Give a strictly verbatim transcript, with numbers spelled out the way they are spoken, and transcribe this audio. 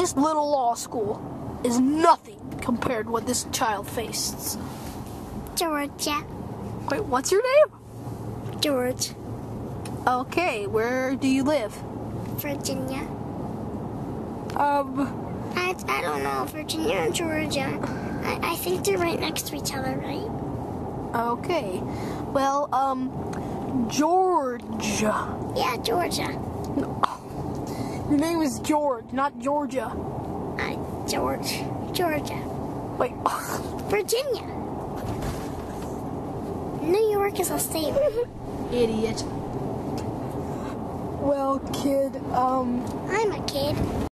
This little law school is nothing compared to what this child faces. Georgia. Wait, what's your name? George. Okay, where do you live? Virginia. Um, I, I don't know, Virginia and Georgia. I, I think they're right next to each other, right? okay. Well, um, Georgia. Yeah, Georgia. Your name is George, not Georgia. Uh, George. Georgia. Wait. Virginia. New York is a state. Idiot. Well, kid, um... I'm a kid.